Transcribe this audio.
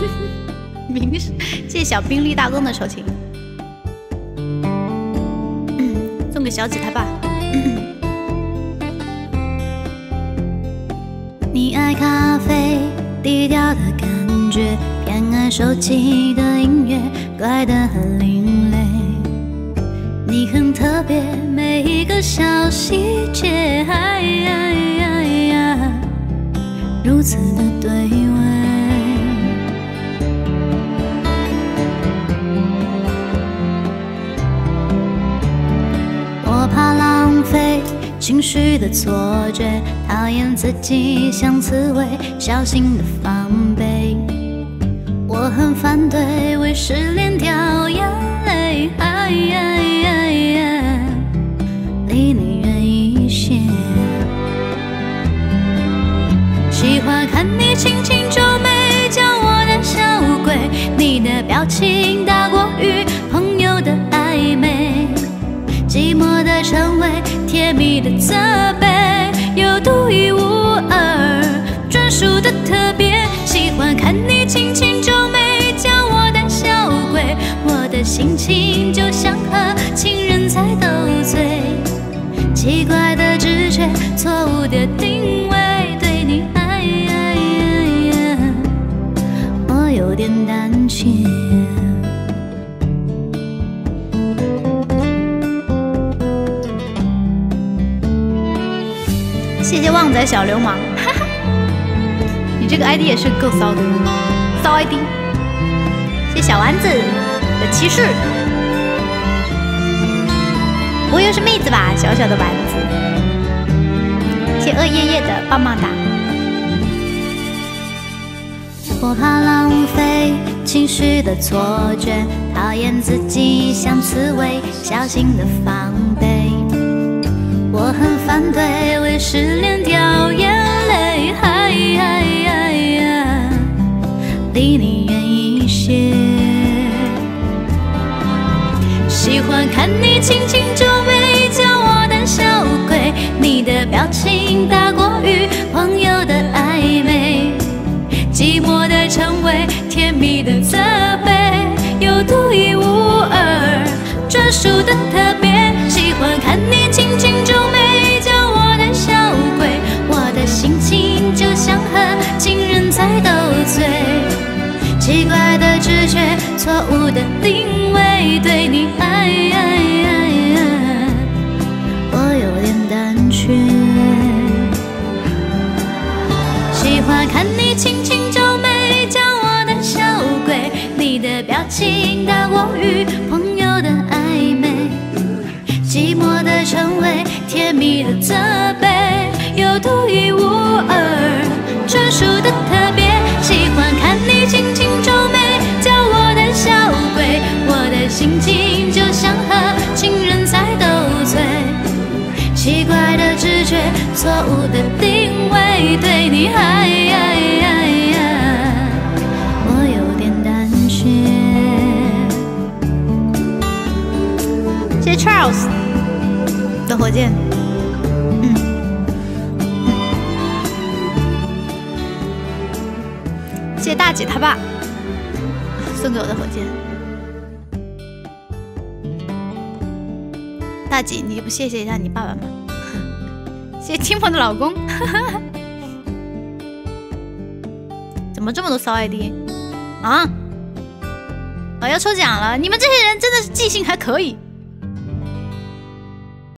明示，谢谢小宾利大公的酬勤。送给小吉他吧。你爱咖啡，低调的感觉，偏爱手机的音乐，怪得很另类。你很特别，每一个小细节，如此的对味。我怕浪费情绪的错觉，讨厌自己像刺猬，小心的防备。我很反对为失恋掉眼泪，离你远一些。喜欢看你轻轻皱眉，叫我胆小鬼。你的表情大过于朋友的暧昧，寂寞的称谓，甜蜜的责备，有独一无二，专属的特别。喜欢看你轻轻皱眉，叫我胆小鬼。我的心情就像和情人在斗嘴，奇怪的直觉，错误的定位，对你我有点胆怯。谢谢旺仔小流氓，哈哈，你这个 ID 也是够骚的，骚 ID。谢谢小丸子的骑士，不会又是妹子吧？小小的丸子。谢谢恶夜夜的棒棒哒。我怕浪费情绪的错觉，讨厌自己像刺猬，小心的防备。我很反对为失恋掉眼泪，离你远一些。喜欢看你轻轻皱眉，叫我胆小鬼。你的表情大过于朋友的暧昧，寂寞的称谓，甜蜜的责备，有独一无二，专属的特别。喜欢看你轻轻皱眉，叫我胆小鬼。我的心情就像和情人在斗嘴，奇怪的直觉，错误的定位，对你我有点胆怯。喜欢看你轻轻皱眉，叫我胆小鬼。你的表情大过于朋友的暧昧，寂寞的称谓，甜蜜的责备，有独一无二，专属的特别。喜欢看你轻轻皱眉，叫我胆小鬼。我的心情就像和情人在斗嘴，奇怪的直觉，错误的定位，对你我有点胆怯。谢谢 Charles 的火箭。谢谢大姐他爸送给我的火箭。大姐，你不谢谢一下你爸爸吗？谢谢听鹏的老公。怎么这么多骚 ID 啊？我要抽奖了！你们这些人真的是记性还可以。